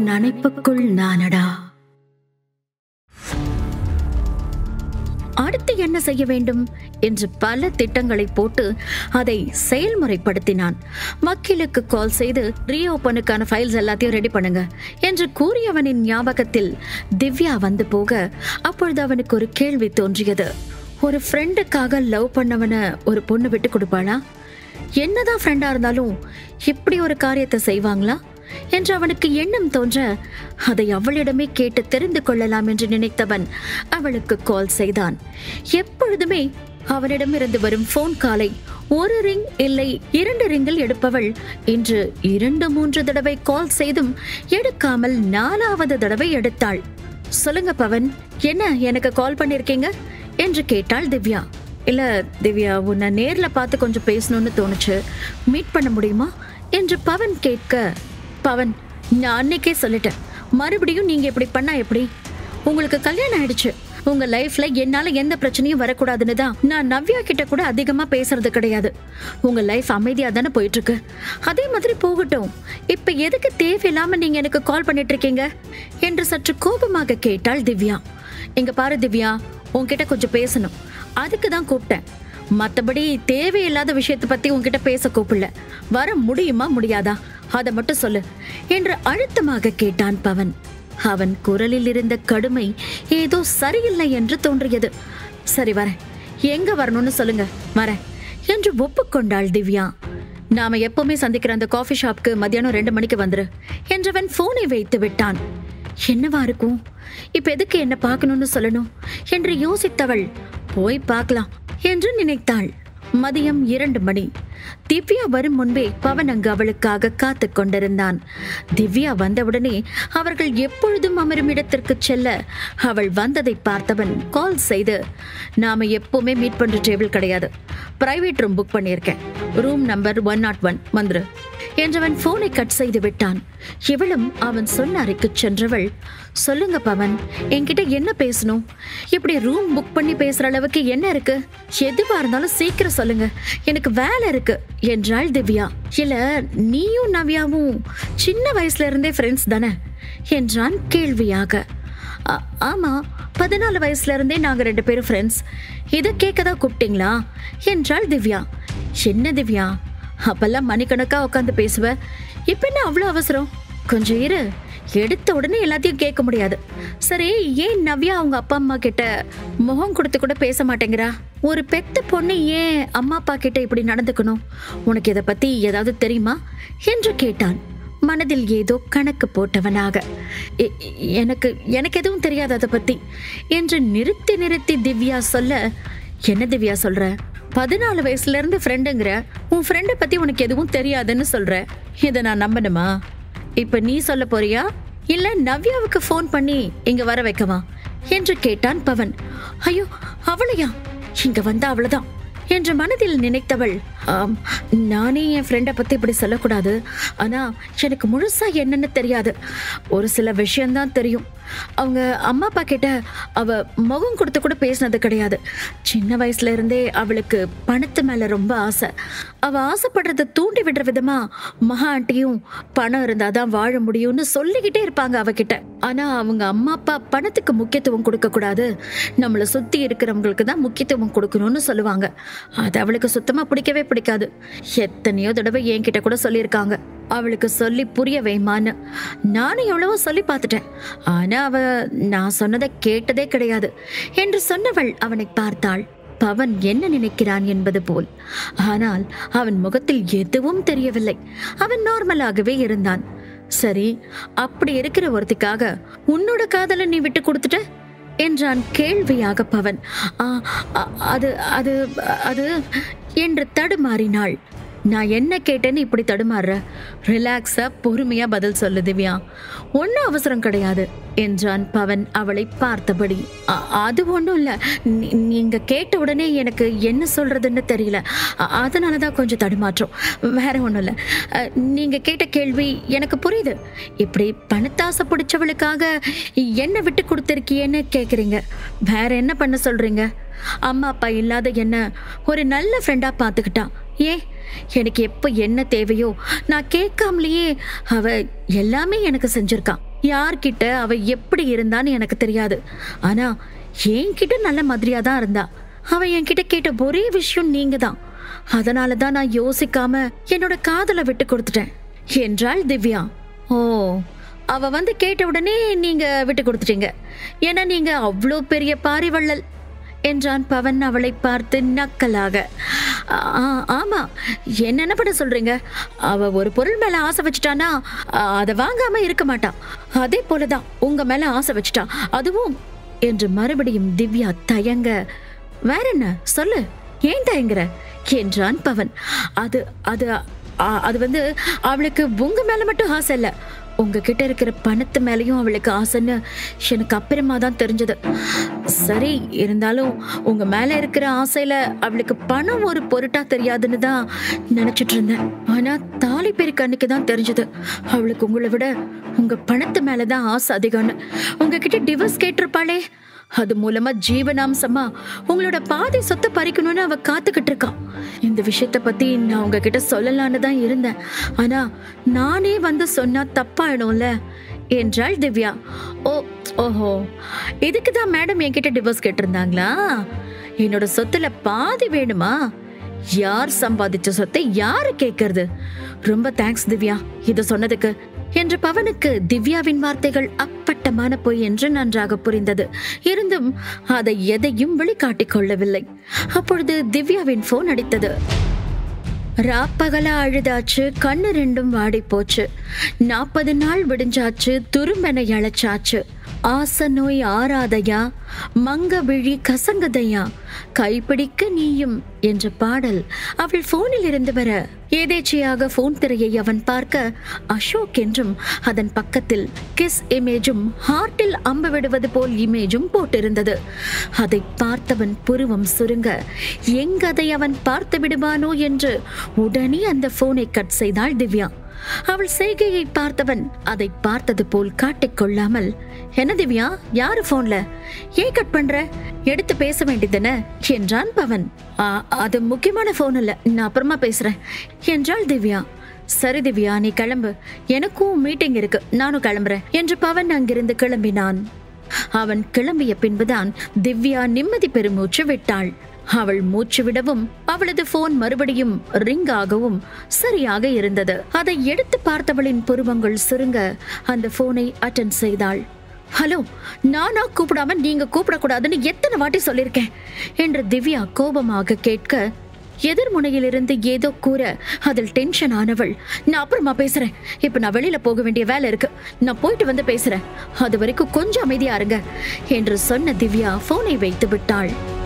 நனைப்புக்குள் நானடா. அடுத்து என்ன செய்ய வேண்டும் என்று பல திட்டங்களை போட்டு அதை செயல்முறைப்படுத்தினான். வக்கீலுக்கு கால் செய்து ரீஓபனுக்கான ஃபைல்ஸ் எல்லாத்தையும் ரெடி பண்ணுங்க என்று கூறியவனின் ஞாபகத்தில் திவ்யா வந்து போக அப்பொழுது அவனுக்கு ஒரு கேள்வி தோன்றியது. ஒரு ஃப்ரெண்டுக்காக லவ் பண்ணவன ஒரு பொண்ணு விட்டு கொடுப்பாளா? என்னதான் ஃப்ரெண்டா இருந்தாலும் இப்படி ஒரு காரியத்தை செய்வாங்களா என்று அவனுக்கு எண்ணம் தோன்ற அதை அவளிடமே கேட்டு தெரிந்து கொள்ளலாம் என்று நினைத்தவன் அவளுக்கு கால் செய்தான். எப்பொழுதுமே அவனிடமிருந்து வரும் போன் காலை ஒரு ரிங் இல்லை 2 ரிங்கில் எடுப்பவள் இன்று 2-3 தடவை கால் செய்தும் எடுக்காமல் 4வது தடவை எடுத்தாள். சொல்லுங்க பவன், என்ன எனக்கு கால் பண்ணிருக்கீங்க என்று கேட்டாள் திவ்யா. இல்ல திவ்யா, உன்னை நேர்ல பார்த்து கொஞ்சம் பேசணும்னு தோணுச்சு, மீட் பண்ண முடியுமா என்று பவன் கேட்க, பவன் நான் அன்னைக்கே சொல்லிட்டேன், மறுபடியும் நீங்க இப்படி பண்ணா எப்படி? உங்களுக்கு கல்யாணம் ஆயிடுச்சு, உங்க லைஃப்ல என்னால எந்த பிரச்சனையும் வரக்கூடாதுன்னு தான் நான் நவ்யா கிட்ட கூட அதிகமா பேசுறது கிடையாது. உங்க லைஃப் அமைதியா தானே போயிட்டு இருக்கு, அதே மாதிரி போகட்டும். இப்ப எதுக்கு தேவையில்லாம நீங்க எனக்கு கால் பண்ணிட்டு இருக்கீங்க என்று சற்று கோபமாக கேட்டாள் திவ்யா. இங்க பாரு திவ்யா, உன்கிட்ட கொஞ்சம் பேசணும், அதுக்கு தான் கூப்பிட்டேன். மத்தபடி தேவையில்லாத விஷயத்தை பத்தி உன்கிட்ட பேச கூப்பிடல. வர முடியுமா முடியாதா அதை மட்டும் சொல்லு என்று அழுத்தமாக கேட்டான் பவன். அவன் குரலில் இருந்த கடுமை ஏதோ சரியில்லை என்று தோன்றியது. சரி வரேன், எங்க வரணும்னு சொல்லுங்க, வரேன் என்று ஒப்புக்கொண்டாள் திவ்யா. நாம எப்பவுமே சந்திக்கிற அந்த காஃபி ஷாப்க்கு மத்தியானம் 2 மணிக்கு வந்துரு என்றவன் போனை வைத்து விட்டான். என்னவா இருக்கும், இப்ப எதுக்கு என்ன பார்க்கணும்னு சொல்லணும் என்று யோசித்தவள் போய் பார்க்கலாம் என்று நினைத்தாள். மதியம் 2 மணி. திவ்யா வரும் முன்பே பவன் அங்கு அவளுக்காக காத்து கொண்டிருந்தான். திவ்யா வந்தவுடனே அவர்கள் எப்பொழுதும் அமரும் இடத்திற்கு செல்ல அவள் வந்ததை பார்த்தவன் கால் செய்து, நாம எப்பவுமே மீட் பண்ற டேபிள் கிடையாது, பிரைவேட் ரூம் புக் பண்ணியிருக்கேன், ரூம் நம்பர் 101 வந்துரு என்றவன் போனை கட் செய்து விட்டான். இவளும் அவன் சொன்ன அறைக்கு சென்றவள், சொல்லுங்க பவன், என்கிட்ட என்ன பேசணும்? இப்படி ரூம் புக் பண்ணி பேசுற அளவுக்கு என்ன இருக்கு? எதுவா இருந்தாலும் சீக்கிரம் சொல்லுங்க, எனக்கு வேலை இருக்கு என்றாள் திவ்யா. இல்ல நீயும் நவ்யாவும் சின்ன வயசுல இருந்தே ஃப்ரெண்ட்ஸ் தானே என்றான் கேள்வியாக. ஆமா, 14 வயசுல இருந்தே நாங்க 2 பேரும் ஃப்ரெண்ட்ஸ். இதை கேட்கதான் கூப்பிட்டீங்களா என்றாள் திவ்யா. என்ன திவ்யா, அப்பெல்லாம் மணிக்கணக்கா உட்காந்து பேசுவ, இப்ப என்ன அவ்வளவு அவசரம்? கொஞ்சம் இரு, எடுத்த உடனே எல்லாத்தையும் கேட்க முடியாது. சரி, ஏன் நவ்யா அவங்க அப்பா அம்மா கிட்ட முகம் கொடுத்து கூட பேச மாட்டேங்கிறா? ஒரு பெத்த பொண்ணு ஏன் அம்மா அப்பா கிட்ட இப்படி நடந்துக்கணும்? உனக்கு இதை பத்தி ஏதாவது தெரியுமா என்று கேட்டான் மனதில் ஏதோ கணக்கு போட்டவனாக. எனக்கு எனக்கு எதுவும் தெரியாது அதை பத்தி என்று நிறுத்தி திவ்யா சொல்ல, என்ன திவ்யா சொல்ற? 14 வயசுல இருந்து ஃப்ரெண்டுங்கிற, உன் ஃப்ரெண்டை பத்தி உனக்கு எதுவும் தெரியாதுன்னு சொல்ற, இதை நான் நம்பணுமா? இப்ப நீ சொல்ல போறியா இல்ல நவ்யாவுக்கு போன் பண்ணி இங்க வர வைக்கவா என்று கேட்டான் பவன். ஐயோ, அவளையா? இங்க வந்தா அவ்வளவுதான் என்று மனதில் நினைத்தவள், நானே என் ஃப்ரெண்டை பத்தி இப்படி சொல்லக்கூடாது, ஆனா எனக்கு முழுசா என்னன்னு தெரியாது, ஒரு சில விஷயம்தான் தெரியும். அவங்க அம்மா அப்பா கிட்ட அவ முகம் கொடுத்து கூட பேசினது கிடையாது. சின்ன வயசுல இருந்தே அவளுக்கு பணத்து மேல ரொம்ப ஆசை. அவ ஆசைப்படுறத தூண்டி விடுற விதமா மகா ஆண்டியும் பணம் இருந்தாதான் வாழ முடியும்னு சொல்லிக்கிட்டே இருப்பாங்க அவகிட்ட. ஆனா அவங்க அம்மா அப்பா பணத்துக்கு முக்கியத்துவம் கொடுக்க கூடாது, நம்மளை சுத்தி இருக்கிறவங்களுக்கு தான் முக்கியத்துவம் கொடுக்கணும்னு சொல்லுவாங்க. அது அவளுக்கு சுத்தமா பிடிக்கவே பிடிக்காது. எத்தனையோ தடவை என்கிட்ட கூட சொல்லியிருக்காங்க, அவளுக்கு சொல்லி புரிய வைமான்னு. நானும் எவ்வளவோ சொல்லி பார்த்துட்டேன், ஆனா அவ நான் சொன்னதை கேட்டதே கிடையாது என்று சொன்னவள் அவனை பார்த்தாள். பவன் என்ன நினைக்கிறான் என்பது போல். ஆனால் அவன் முகத்தில் எதுவும் தெரியவில்லை. அவன் நார்மலாகவே இருந்தான். சரி, அப்படி இருக்கிற ஒருத்திக்காக உன்னோட காதலை நீ விட்டு கொடுத்துட்ட என்றான் கேள்வியாக பவன். அது அது அது என்று தடுமாறினாள். நான் என்ன கேட்டேன்னு இப்படி தடுமாறுற? ரிலாக்ஸா பொறுமையா பதில் சொல்லு திவ்யா, ஒன்னும் அவசரம் கிடையாது என்றான் பவன் அவளை பார்த்தபடி. அது ஒன்றும் இல்லை, நீங்க கேட்ட உடனே எனக்கு என்ன சொல்றதுன்னு தெரியல, அதனாலதான் கொஞ்சம் தடுமாற்றம், வேற ஒன்றும் இல்லை. நீங்க கேட்ட கேள்வி எனக்கு புரியுது. இப்படி பணத்தாசை பிடிச்சவளுக்காக என்ன விட்டு கொடுத்துருக்கியேன்னு கேக்குறீங்க, வேற என்ன பண்ண சொல்றீங்க? அம்மா அப்பா இல்லாத என்ன ஒரு நல்ல ஃப்ரெண்டா பார்த்துக்கிட்டான். ஏன் எனக்கு எப்ப என்ன தேவையோ நான் கேட்காமலேயே அவ எல்லாமே எனக்கு செஞ்சிருக்கான். யார்கிட்ட அவ எப்படி இருந்தான்னு எனக்கு தெரியாது. ஆனா என்கிட்ட நல்ல மாதிரியா தான் இருந்தா. அவ என்கிட்ட கேட்ட ஒரே விஷயம் நீங்க தான். அதனாலதான் நான் யோசிக்காம என்னோட காதலை விட்டு கொடுத்துட்டேன் என்றாள் திவ்யா. ஓ, அவ வந்து கேட்ட உடனே நீங்க விட்டு கொடுத்துட்டீங்க. ஏன்னா நீங்க அவ்வளோ பெரிய பாரிவள்ளல் என்றான் பவன் அவளை பார்த்து நக்கலாக. ஆமா, என்ன பண்ண சொல்றீங்க? அவ ஒரு பொருள் மேல ஆசை வச்சுட்டானா அதை வாங்காம இருக்க மாட்டான். அதே போலதான் உங்க மேல ஆசை வச்சுட்டா, அதுவும் என்று மறுபடியும் திவ்யா தயங்க. வேற என்ன சொல்லு, ஏன் தயங்குற என்றான் பவன். அது அது அது வந்து அவளுக்கு உங்க மேல மட்டும் ஆசை இல்ல, உங்ககிட்ட இருக்கிற பணத்து மேலயும் அவளுக்கு ஆசைன்னு எனக்கு அப்புறமா தான் தெரிஞ்சது. சரி, இருந்தாலும் உங்க மேல இருக்கிற ஆசையில அவளுக்கு பணம் ஒரு பொருட்டா தெரியாதுன்னு தான் நினைச்சிட்டு இருந்தேன். ஆனா தாலி பெருக்கு அன்னைக்கு தான் தெரிஞ்சது அவளுக்கு உங்களை விட உங்க பணத்து மேலதான் ஆசை அதிகம்னு. உங்ககிட்ட டிவோர்ஸ் கேட்டிருப்பாளே, அது மூலமா ஜீவனாம்சமா உங்களோட பாதி சொத்தை பறிக்கணும்னு அவ காத்துக்கிட்டு இருக்கா. இந்த விஷயத்த பத்தி நான் உங்ககிட்ட சொல்லலான்னு தான் இருந்தேன். ஆனா நானே வந்து சொன்னா தப்பாயிடும்ல என்றாள் திவ்யா. ஓஹோ, இதுக்குதான் மேடம் என்கிட்ட டிவோர்ஸ் கேட்டிருந்தாங்களா? என்னோட சொத்துல பாதி வேணுமா? யார் சம்பாதிச்ச சொத்தை யாரு கேட்கறது? ரொம்ப தேங்க்ஸ் திவ்யா இத சொன்னதுக்கு என்று பவனுக்கு திவ்யாவின் வார்த்தைகள் அப்பட்டமான பொய் என்று நன்றாக புரிந்தது. இருந்தும் அதை எதையும் வெளிக்காட்டிக் கொள்ளவில்லை. அப்பொழுது திவ்யாவின் போன் அடித்தது. ராப்பகலா அழுதாச்சு, கண்ணு ரெண்டும் வாடி போச்சு. 40 நாள் விடிஞ்சாச்சு, துரும்பென இழைச்சாச்சு. ஆச நோய் ஆறாதையா, மங்க விழி கசங்கதையா, கைப்பிடிக்க நீயும் என்ற பாடல் அவள் போனில் இருந்து வர ஏதேச்சையாக போன் திரையை அவன் பார்க்க அசோக் என்றும் அதன் பக்கத்தில் கிஸ் இமேஜும் ஹார்ட்டில் அம்பு விடுவது போல் இமேஜும் போட்டிருந்தது. அதை பார்த்தவன் புருவம் சுருங்க எங்கதை அவன் பார்த்து விடுவானோ என்று உடனே அந்த போனை கட் செய்தாள் திவ்யா. அவள் செய்கையை பார்த்தவன் அதை பார்த்தது போல் காட்டிக்கொள்ளாமல், என்ன திவ்யா, யாரு போன்ல, ஏன் கட் பண்ற, எடுத்து பேச வேண்டியதுன என்றான் பவன். அது முக்கியமான போன் இல்ல, நான் அப்புறமா பேசுறேன் என்றாள் திவ்யா. சரி திவ்யா, நீ கிளம்பு, எனக்கும் மீட்டிங் இருக்கு, நானும் கிளம்புறேன் என்று பவன் அங்கிருந்து கிளம்பினான். அவன் கிளம்பிய பின்புதான் திவ்யா நிம்மதி பெருமூச்சு விட்டாள். அவள் மூச்சு விடவும் அவளது போன் மறுபடியும் ரிங் ஆகவும் சரியாக இருந்தது. அதை எடுத்து பார்த்தவளின் புருவங்கள் சுருங்க அந்த போனை அட்டெண்ட் செய்தாள். ஹலோ, நானா கூப்பிடாம நீங்க கூப்பிடக்கூடாதுன்னு எத்தனை வாட்டி சொல்லிருக்கேன் என்று திவ்யா கோபமாக கேட்க, எதிர்முனையிலிருந்து ஏதோ கூற அதில் டென்ஷன் ஆனவள், நான் அப்புறமா பேசுறேன், இப்ப நான் வெளியில போக வேண்டிய வேலை இருக்கு, நான் போயிட்டு வந்து பேசுறேன், அது வரைக்கும் கொஞ்சம் அமைதியா இருங்க என்று சொன்ன திவ்யா போனை வைத்து விட்டாள்.